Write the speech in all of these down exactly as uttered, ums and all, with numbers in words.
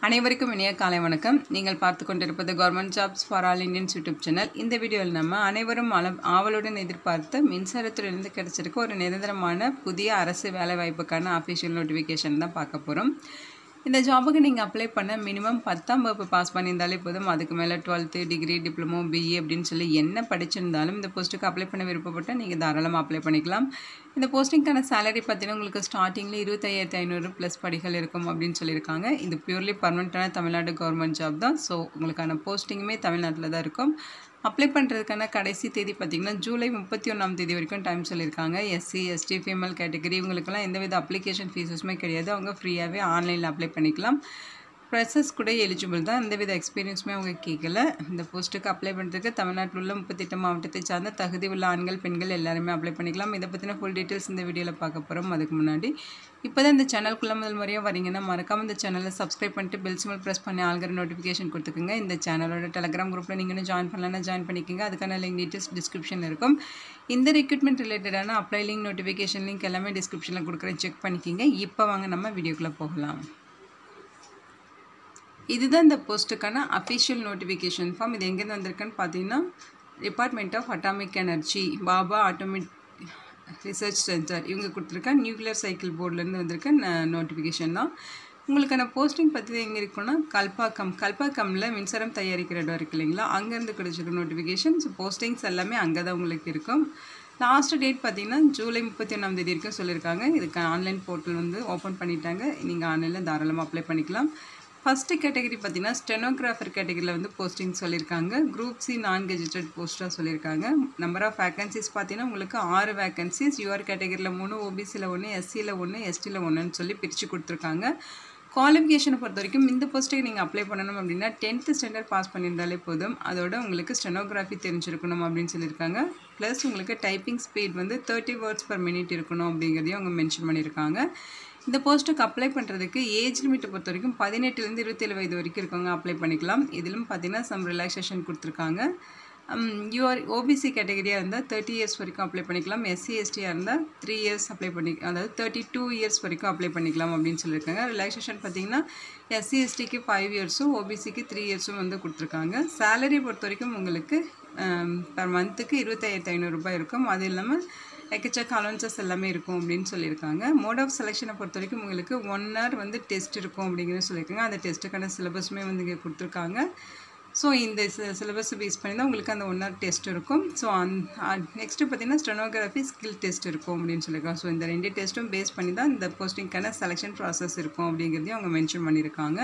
அனைவருக்கும் இனிய காலை வணக்கம். நீங்கள் பார்த்து கொண்டிருப்பது government jobs for all Indians YouTube channel. இந்த வீடியோவில் நம்ம அனைவரும் ஆவலுடன் எதிர்பார்த்த மின்சாரத்துறையிலிருந்து கிடைச்சிருக்க ஒரு நிரந்தரமான புதிய அரசு வேலைவாய்ப்புக்கான அஃபிஷியல் நோட்டிஃபிகேஷன் தான் பார்க்க போகிறோம். இந்த ஜாபுக்கு நீங்கள் அப்ளை பண்ண மினிமம் பத்தாம் வகுப்பு பாஸ் பண்ணியிருந்தாலே போதும். அதுக்கு மேலே டுவெல்த்து டிகிரி டிப்ளமோ பிஇ அப்படின்னு சொல்லி என்ன படிச்சிருந்தாலும் இந்த போஸ்ட்டுக்கு அப்ளை பண்ண விருப்பப்பட்டால் நீங்கள் தாராளமாக அப்ளை பண்ணிக்கலாம். இந்த போஸ்டிங்கான சேலரி பார்த்தீங்கன்னா உங்களுக்கு ஸ்டார்டிங்கில் இருபத்தையாயிரத்தி ஐநூறு ப்ளஸ் படிகள் இருக்கும் அப்படின்னு சொல்லியிருக்காங்க. இது பியூர்லி பர்மனெண்ட்டான தமிழ்நாடு கவர்மெண்ட் ஜாப் தான். ஸோ உங்களுக்கான போஸ்டிங்குமே தமிழ்நாட்டில் தான் இருக்கும். அப்ளை பண்ணுறதுக்கான கடைசி தேதி பார்த்திங்கன்னா ஜூலை முப்பத்தி ஒன்றாம் தேதி வரைக்கும் டைம் சொல்லியிருக்காங்க. எஸ்சி எஸ்டி ஃபீமேல் கேட்டகரி இவங்களுக்கெல்லாம் எந்தவித அப்ளிகேஷன் ஃபீஸஸுமே கிடையாது. அவங்க ஃப்ரீயாகவே ஆன்லைனில் அப்ளை பண்ணிக்கலாம். ப்ரெஷர்ஸ் கூட எலிஜிபிள் தான். எந்தவித எக்ஸ்பீரியன்ஸுமே அவங்க கேட்கல. இந்த போஸ்ட்டுக்கு அப்ளை பண்ணுறதுக்கு தமிழ்நாட்டில் உள்ள முப்பத்தெட்டு மாவட்டத்தை சார்ந்த தகுதி உள்ள ஆண்கள் பெண்கள் எல்லாருமே அப்ளை பண்ணிக்கலாம். இதை பற்றின ஃபுல் டீட்டெயில்ஸ் இந்த வீடியோவில் பார்க்க போகிறோம். அதுக்கு முன்னாடி இப்போ தான் இந்த சேனலுக்குள்ளே முதல் முறையாக வரீங்கன்னா மறக்காமல் இந்த சேனலை சப்ஸ்கிரைப் பண்ணிட்டு பெல் சிம்பிள் ப்ரெஸ் பண்ணி ஆல்கிற நோட்டிஃபிகேஷன் கொடுத்துக்குங்க. இந்த சேனலோட டெலிகிராம் குரூப்பில் நீங்கள் ஜாயின் பண்ணலன்னா ஜாயின் பண்ணிக்கோங்க. அதுக்கான லிங்க் டீட்டெயில்ஸ் டிஸ்கிரிப்ஷன் இருக்கும். இந்த ரெக்ரூட்மெண்ட் ரிலேட்டடான அப்ளை லிங்க் நோட்டிஃபிகேஷன் லிங்க் எல்லாமே டிஸ்கிரிப்ஷனில் கொடுக்குறேன், செக் பண்ணிக்கிங்க. இப்போ வாங்க நம்ம வீடியோக்குள்ளே போகலாம். இதுதான் இந்த போஸ்ட்டுக்கான அஃபிஷியல் நோட்டிஃபிகேஷன் ஃபார்ம். இது எங்கேருந்து வந்திருக்குன்னு பார்த்தீங்கன்னா department of atomic energy Bhabha atomic research centre இவங்க கொடுத்துருக்க நியூக்ளியர் சைக்கிள் போர்ட்லேருந்து வந்திருக்க நோட்டிஃபிகேஷன் தான். உங்களுக்கான போஸ்டிங் பற்றி எங்கே இருக்குன்னா கல்பாக்கம் கல்பாக்கமில் மின்சாரம் தயாரிக்கிற இடம் இருக்குது இல்லைங்களா, அங்கேருந்து கிடைச்சிருக்க நோட்டிஃபிகேஷன். ஸோ போஸ்டிங்ஸ் எல்லாமே அங்கே தான் உங்களுக்கு இருக்கும். லாஸ்ட் டேட் பார்த்தீங்கன்னா ஜூலை முப்பத்தி ஒன்றாம் தேதி வரைக்கும் சொல்லியிருக்காங்க. இதுக்கு ஆன்லைன் போர்ட்டல் வந்து ஓப்பன் பண்ணிட்டாங்க. நீங்கள் ஆன்லைனில் தாராளமாக அப்ளை பண்ணிக்கலாம். ஃபஸ்ட்டு கேட்டகரி பார்த்தீங்கன்னா ஸ்டெனோகிராஃபர் கேட்டகரியில் வந்து போஸ்டிங் சொல்லியிருக்காங்க. குரூப் சி நான் கெஜெட்டட் போஸ்ட்டாக சொல்லியிருக்காங்க. நம்பர் ஆஃப் வேகன்சிஸ் பார்த்தீங்கன்னா உங்களுக்கு ஆறு வேகன்சிஸ். யூஆர் கேட்டகரியில் மூணு, ஓபிசியில் ஒன்று, எஸ்சியில் ஒன்று, எஸ்டியில் ஒன்றுன்னு சொல்லி பிரித்து கொடுத்துருக்காங்க. குவாலிஃபிகேஷனை பொறுத்த வரைக்கும் இந்த போஸ்ட்டுக்கு நீங்கள் அப்ளை பண்ணணும் அப்படின்னா டென்த்து ஸ்டாண்டர்ட் பாஸ் பண்ணியிருந்தாலே போதும். அதோட உங்களுக்கு ஸ்டெனோகிராஃபி தெரிஞ்சிருக்கணும் அப்படின்னு சொல்லியிருக்காங்க. ப்ளஸ் உங்களுக்கு டைப்பிங் ஸ்பீட் வந்து தேர்ட்டி வேர்ட்ஸ் பர் மினிட் இருக்கணும் அப்படிங்கிறதையும் அவங்க மென்ஷன் பண்ணியிருக்காங்க. இந்த போஸ்ட்டுக்கு அப்ளை பண்ணுறதுக்கு ஏஜ் லிமிட்டை பொறுத்த வரைக்கும் பதினெட்டுலேருந்து இருபத்தேழு வயது வரைக்கும் இருக்கவங்க அப்ளை பண்ணிக்கலாம். இதிலும் பார்த்தீங்கன்னா சம் ரிலாக்ஸேஷன் கொடுத்துருக்காங்க. யூஆர் ஓபிசி கேட்டகரியாக இருந்தால் தேர்ட்டி இயர்ஸ் வரைக்கும் அப்ளை பண்ணிக்கலாம். எஸ்சி எஸ்டியாக இருந்தால் த்ரீ இயர்ஸ் அப்ளை பண்ணி அதாவது தேர்ட்டி டூ இயர்ஸ் வரைக்கும் அப்ளை பண்ணிக்கலாம் அப்படின்னு சொல்லியிருக்காங்க. ரிலாக்ஸேஷன் பார்த்தீங்கன்னா எஸ்சி எஸ்டிக்கு ஃபைவ் இயர்ஸும் ஓபிசிக்கு த்ரீ இயர்ஸும் வந்து கொடுத்துருக்காங்க. சேலரி பொறுத்த வரைக்கும் உங்களுக்கு பர் மந்த்துக்கு இருபத்தாயிரத்தி ஐநூறுரூபா இருக்கும். அது இல்லாமல் எக்கச்சக்க அலவன்சஸ் எல்லாமே இருக்கும் அப்படின்னு சொல்லியிருக்காங்க. மோட் ஆஃப் செலெக்ஷனை பொறுத்த வரைக்கும் உங்களுக்கு ஒன் ஹவர் வந்து டெஸ்ட் இருக்கும் அப்படிங்கிறது சொல்லியிருக்காங்க. அந்த டெஸ்ட்டுக்கான சிலபஸுமே வந்து இங்கே கொடுத்துருக்காங்க. ஸோ இந்த சிலபஸ் பேஸ் பண்ணி தான் உங்களுக்கு அந்த ஒன் ஹவர் டெஸ்ட் இருக்கும். ஸோ அந் நெக்ஸ்ட்டு பார்த்தீங்கன்னா ஸ்டெனோகிராஃபி ஸ்கில் டெஸ்ட் இருக்கும் அப்படின்னு சொல்லியிருக்காங்க. ஸோ இந்த ரெண்டு டெஸ்ட்டும் பேஸ் பண்ணி தான் இந்த போஸ்டிங்கான செலெக்ஷன் ப்ராசஸ் இருக்கும் அப்படிங்கிறதையும் அவங்க மென்ஷன் பண்ணியிருக்காங்க.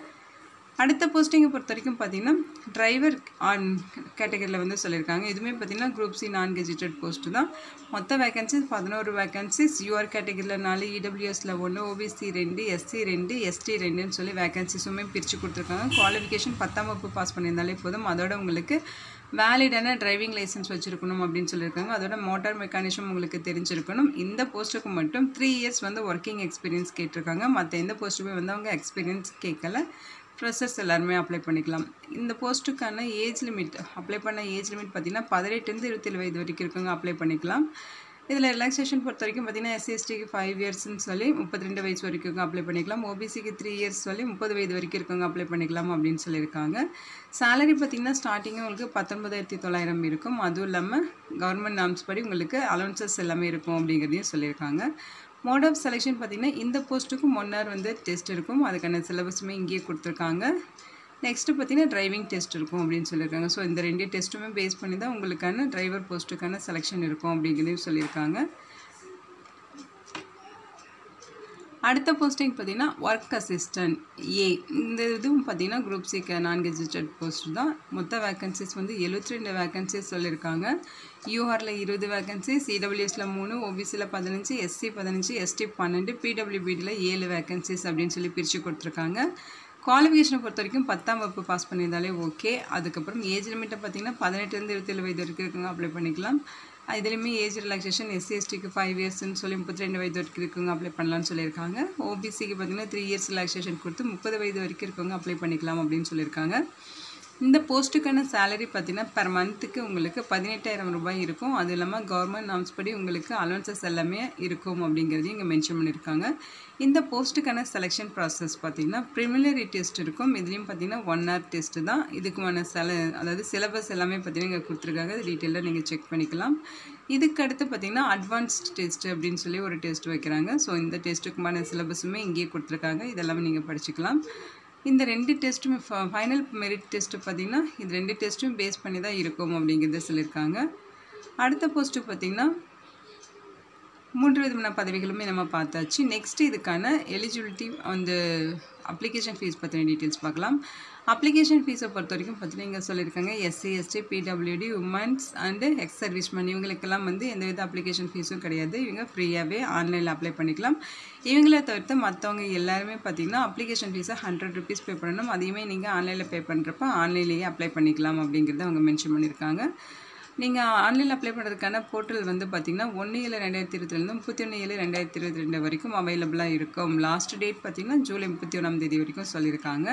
அடுத்த போஸ்டிங்கை பொறுத்த வரைக்கும் பார்த்தீங்கன்னா டிரைவர் ஆன் கேட்டகரியில் வந்து சொல்லியிருக்காங்க. இதுவுமே பார்த்தீங்கன்னா group C non gazetted post தான். மொத்த வேகன்சிஸ் பதினோரு வேகன்சிஸ். யூஆர் கேட்டகரியில் நாலு, இடபிள்யூஎஸில் ஒன்று, ஓபிசி ரெண்டு, எஸ்சி ரெண்டு, எஸ்டி ரெண்டுன்னு சொல்லி வேகன்சிஸுமே பிரித்து கொடுத்துருக்காங்க. குவாலிஃபிகேஷன் பத்தாம் வகுப்பு பாஸ் பண்ணியிருந்தாலே போதும். அதோட உங்களுக்கு வேலிடான டிரைவிங் லைசன்ஸ் வச்சுருக்கணும் அப்படின்னு சொல்லியிருக்காங்க. அதோட மோட்டார் மெக்கானிசம் உங்களுக்கு தெரிஞ்சிருக்கணும். இந்த போஸ்ட்டுக்கு மட்டும் த்ரீ இயர்ஸ் வந்து ஒர்க்கிங் எக்ஸ்பீரியன்ஸ் கேட்டிருக்காங்க. மற்ற எந்த போஸ்ட்டுமே வந்து அவங்க எக்ஸ்பீரியன்ஸ் கேட்கல. ஃப்ரெஷர்ஸ் எல்லாருமே அப்ளை பண்ணிக்கலாம். இந்த போஸ்ட்டுக்கான ஏஜ் லிமிட் அப்ளை பண்ண ஏஜ் லிமிட் பார்த்திங்கன்னா பதினெட்டுலேருந்து இருபத்தேழு வயது வரைக்கும் இருக்கவங்க அப்ளை பண்ணிக்கலாம். இதில் ரிலாக்ஸேஷன் பொறுத்த வரைக்கும் பார்த்திங்கன்னா எஸ்சி எஸ்டிக்கு ஃபைவ் இயர்ஸ்ன்னு சொல்லி முப்பத்தி ரெண்டு வயசு வரைக்கும் அப்ளை பண்ணிக்கலாம். ஓபிசிக்கு த்ரீ இயர்ஸ் சொல்லி முப்பது வயது வரைக்கும் இருக்கவங்க அப்ளை பண்ணிக்கலாம் அப்படின்னு சொல்லியிருக்காங்க. சேலரி பார்த்திங்கன்னா ஸ்டார்டிங்காக உங்களுக்கு பத்தொன்பதாயிரத்தி தொள்ளாயிரம் இருக்கும். அதுவும் இல்லாமல் கவர்மெண்ட் நார்ம்ஸ் படி உங்களுக்கு அலவன்சஸ் எல்லாமே இருக்கும் அப்படிங்கிறதையும் சொல்லியிருக்காங்க. மோட் ஆஃப் செலெக்ஷன் பார்த்திங்கன்னா இந்த போஸ்ட்டுக்கும் ஒன் ஹவர் வந்து டெஸ்ட் இருக்கும். அதுக்கான சிலபஸுமே இங்கேயே கொடுத்துருக்காங்க. நெக்ஸ்ட்டு பார்த்திங்கன்னா டிரைவிங் டெஸ்ட் இருக்கும் அப்படின்னு சொல்லியிருக்காங்க. ஸோ இந்த ரெண்டு டெஸ்ட்டுமே பேஸ் பண்ணி தான் உங்களுக்கான டிரைவர் போஸ்ட்டுக்கான செலெக்ஷன் இருக்கும் அப்படிங்கிறதையும் சொல்லியிருக்காங்க. அடுத்த போஸ்டிங் பார்த்திங்கன்னா ஒர்க் அசிஸ்டன்ட் ஏ. இந்த இதுவும் பார்த்திங்கன்னா group C non gazetted post தான். மொத்த வேகன்சிஸ் வந்து எழுபத்தி ரெண்டு வேகன்சிஸ் சொல்லியிருக்காங்க. யூஆரில் இருபது வேகன்சிஸ், இடபிள்யூஎஸில் மூணு, ஓபிசியில் பதினஞ்சு, எஸ்சி பதினஞ்சு, எஸ்டி பன்னெண்டு, பிடபிள்யூபிடியில் ஏழு வேகன்சிஸ் அப்படின்னு சொல்லி பிரித்து கொடுத்துருக்காங்க. குவாலிஃபிகேஷனை பொறுத்த வரைக்கும் பத்தாம் வகுப்பு பாஸ் பண்ணியிருந்தாலே ஓகே. அதுக்கப்புறம் ஏஜ் லிமிட்டை பார்த்திங்கன்னா பதினெட்டுலேருந்து இருபத்தேழு வயது வரைக்கும் இருக்கவங்க அப்ளை பண்ணிக்கலாம். இதுலேயுமே ஏஜ் ரிலாக்ஸேஷன் எஸ்சி எஸ்டிக்கு ஃபைவ் இயர்ஸ்ன்னு சொல்லி முப்பத்தி ரெண்டு வயது வரைக்கும் இருக்கவங்க அப்ளை பண்ணலான்னு சொல்லியிருக்காங்க. ஓபிசிக்கு பார்த்திங்கன்னா த்ரீ இயர்ஸ் ரிலாக்ஸேஷன் கொடுத்து முப்பது வயது வரைக்கும் இருக்கவங்க அப்ளை பண்ணிக்கலாம் அப்படின்னு சொல்லியிருக்காங்க. இந்த போஸ்ட்டுக்கான சேலரி பார்த்தீங்கன்னா பெர் மந்த்துக்கு உங்களுக்கு பதினெட்டாயிரம் ரூபாய் இருக்கும். அது இல்லாமல் கவர்மெண்ட் நார்ம்ஸ் படி உங்களுக்கு அலவன்சஸ் எல்லாமே இருக்கும் அப்படிங்கிறதையும் இங்கே மென்ஷன் பண்ணியிருக்காங்க. இந்த போஸ்ட்டுக்கான செலெக்ஷன் ப்ராசஸ் பார்த்தீங்கன்னா ப்ரிலிமினரி டெஸ்ட் இருக்கும். இதுலேயும் பார்த்தீங்கன்னா ஒன் ஹவர் டெஸ்ட்டு தான். இதுக்குமான செல அதாவது சிலபஸ் எல்லாமே பார்த்தீங்கன்னா இங்கே கொடுத்துருக்காங்க. அது டீட்டெயிலாக நீங்கள் செக் பண்ணிக்கலாம். இதுக்கு அடுத்து பார்த்தீங்கன்னா அட்வான்ஸ்ட் டெஸ்ட் அப்படின்னு சொல்லி ஒரு டெஸ்ட் வைக்கிறாங்க. ஸோ இந்த டெஸ்ட்டுக்குமான சிலபஸுமே இங்கேயே கொடுத்துருக்காங்க. இதெல்லாமே நீங்கள் படிச்சுக்கலாம். இந்த ரெண்டு டெஸ்ட்டுமே ஃபைனல் மெரிட் டெஸ்ட்டு பார்த்திங்கன்னா இது ரெண்டு டெஸ்ட்டும் பேஸ் பண்ணி தான் இருக்கும் அப்படிங்கிறத சொல்லியிருக்காங்க. அடுத்த போஸ்ட்டு பார்த்திங்கன்னா மூன்று விதமான பதவிகளுமே நம்ம பார்த்தாச்சு. நெக்ஸ்ட்டு இதுக்கான எலிஜிபிலிட்டி அந்த அப்ளிகேஷன் ஃபீஸ் பற்றின டீட்டெயில்ஸ் பார்க்கலாம். அப்ளிகேஷன் ஃபீஸை பொறுத்த வரைக்கும் பார்த்தீங்கன்னா இங்கே சொல்லியிருக்காங்க SC ST PWD women's and ex serviceman இவங்களுக்கெல்லாம் வந்து எந்தவித அப்ளிகேஷன் ஃபீஸும் கிடையாது. இவங்க ஃப்ரீயாகவே ஆன்லைனில் அப்ளை பண்ணிக்கலாம். இவங்கள தவிர்த்து மற்றவங்க எல்லாருமே பார்த்திங்கன்னா அப்ளிகேஷன் ஃபீஸை ஹண்ட்ரட் ருபீஸ் பே பண்ணணும். அதையுமே நீங்கள் ஆன்லைனில் பே பண்ணுறப்ப ஆன்லைன்லேயே அப்ளை பண்ணிக்கலாம் அப்படிங்கிறத அவங்க மென்ஷன் பண்ணியிருக்காங்க. நீங்கள் ஆன்லைனில் அப்ளை பண்ணுறதுக்கான போர்ட்டல் வந்து பார்த்திங்கன்னா ஒன்று ஏழு ரெண்டாயிரத்தி இருபத்தி ரெண்டு முப்பத்தி ஒன்று ஏழு ரெண்டாயிரத்தி இருபத்தி ரெண்டு வரைக்கும் அவைலபிளாக இருக்கும். லாஸ்ட் டேட் பார்த்திங்கன்னா ஜூலை முப்பத்தி ஒன்றாம் தேதி வரைக்கும் சொல்லியிருக்காங்க.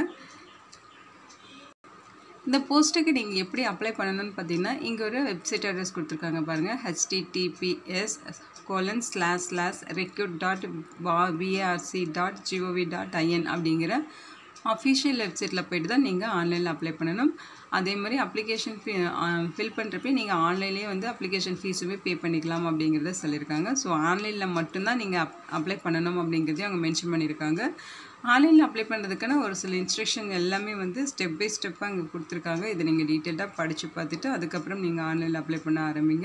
இந்த போஸ்ட்டுக்கு நீங்கள் எப்படி அப்ளை பண்ணணும்னு பார்த்தீங்கன்னா இங்கே ஒரு வெப்சைட் அட்ரஸ் கொடுத்துருக்காங்க பாருங்கள். HTTPS colon slash slash recruit dot BARC dot GOV dot IN அப்படிங்கிற அஃபிஷியல் வெப்சைட்டில் போய்ட்டு தான் நீங்கள் ஆன்லைனில் அப்ளை பண்ணணும். அதே மாதிரி அப்ளிகேஷன் ஃபீ ஃபில் பண்ணுறப்பே நீங்கள் ஆன்லைன்லேயே வந்து அப்ளிகேஷன் ஃபீஸுமே பே பண்ணிக்கலாம் அப்படிங்கிறத சொல்லியிருக்காங்க. ஸோ ஆன்லைனில் மட்டும்தான் நீங்கள் அப் அப்ளை பண்ணணும் அப்படிங்கிறதையும் அவங்க மென்ஷன் பண்ணியிருக்காங்க. ஆன்லைனில் அப்ளை பண்ணுறதுக்கான ஒரு சில இன்ஸ்ட்ரக்ஷன் எல்லாமே வந்து ஸ்டெப் பை ஸ்டெப்பாக அங்கே கொடுத்துருக்காங்க. இதை நீங்கள் டீட்டெயிலாக படித்து பார்த்துட்டு அதுக்கப்புறம் நீங்கள் ஆன்லைனில் அப்ளை பண்ண ஆரம்பிங்க.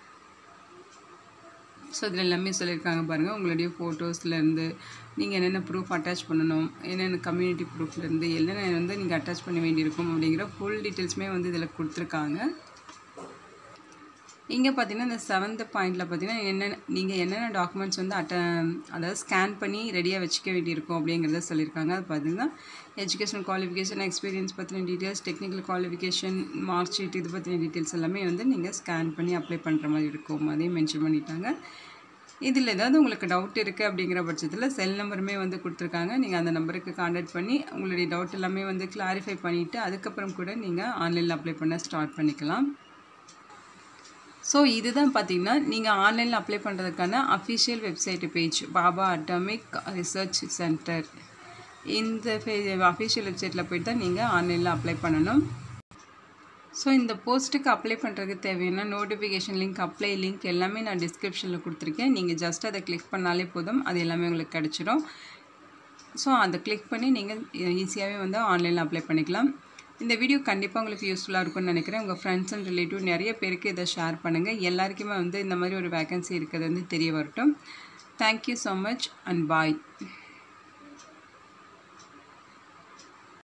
ஸோ இதில் எல்லாமே சொல்லியிருக்காங்க பாருங்கள். உங்களுடைய ஃபோட்டோஸ்லேருந்து நீங்கள் என்னென்ன ப்ரூஃப் அட்டாச் பண்ணணும், என்னென்ன கம்யூனிட்டி ப்ரூஃப்லேருந்து என்னென்ன வந்து நீங்கள் அட்டாச் பண்ண வேண்டியிருக்கும் அப்படிங்கிற ஃபுல் டீட்டெயில்ஸுமே வந்து இதில் கொடுத்துருக்காங்க. இங்கே பார்த்தீங்கன்னா இந்த செவன்த் பாயிண்டில் பார்த்தீங்கன்னா என்னென்ன நீங்கள் என்னென்ன டாக்குமெண்ட்ஸ் வந்து அட்ட அதாவது ஸ்கேன் பண்ணி ரெடியாக வச்சுக்க வேண்டியிருக்கும் அப்படிங்கிறத சொல்லியிருக்காங்க. அது பார்த்தீங்கன்னா எஜுகேஷன் குவாலிஃபிகேஷன் எக்ஸ்பீரியன்ஸ் பற்றின details, technical qualification, mark sheet இது பற்றின டீட்டெயில்ஸ் எல்லாமே வந்து நீங்கள் ஸ்கேன் பண்ணி அப்ளை பண்ணுற மாதிரி இருக்கும். அதையும் மென்ஷன் பண்ணிட்டாங்க. இதில் ஏதாவது உங்களுக்கு டவுட் இருக்குது அப்படிங்கிற பட்சத்தில் செல் நம்பருமே வந்து கொடுத்துருக்காங்க. நீங்கள் அந்த நம்பருக்கு கான்டாக்ட் பண்ணி உங்களுடைய டவுட் எல்லாமே வந்து கிளாரிஃபை பண்ணிவிட்டு அதுக்கப்புறம் கூட நீங்கள் ஆன்லைனில் அப்ளை பண்ண ஸ்டார்ட் பண்ணிக்கலாம். ஸோ இதுதான் பார்த்தீங்கன்னா நீங்கள் ஆன்லைனில் அப்ளை பண்ணுறதுக்கான official website page Bhabha atomic research centre. இந்த அஃபிஷியல் வெப்சைட்டில் போய்ட்டு தான் நீங்கள் ஆன்லைனில் அப்ளை பண்ணணும். ஸோ இந்த போஸ்ட்டுக்கு அப்ளை பண்ணுறதுக்கு தேவையான நோட்டிஃபிகேஷன் லிங்க், அப்ளை லிங்க் எல்லாமே நான் டிஸ்கிரிப்ஷனில் கொடுத்துருக்கேன். நீங்கள் ஜஸ்ட் அதை கிளிக் பண்ணாலே போதும், அது எல்லாமே உங்களுக்கு கிடச்சிடும். ஸோ அதை கிளிக் பண்ணி நீங்கள் ஈஸியாகவே வந்து ஆன்லைனில் அப்ளை பண்ணிக்கலாம். இந்த வீடியோ கண்டிப்பாக உங்களுக்கு யூஸ்ஃபுல்லாக இருக்கும்னு நினைக்கிறேன். உங்கள் ஃப்ரெண்ட்ஸ் அண்ட் ரிலேட்டிவ் நிறைய பேருக்கு இதை ஷேர் பண்ணுங்கள். எல்லாருக்குமே வந்து இந்த மாதிரி ஒரு வேகன்சி இருக்கிறது வந்து தெரிய வரட்டும். Thank you so much and bye.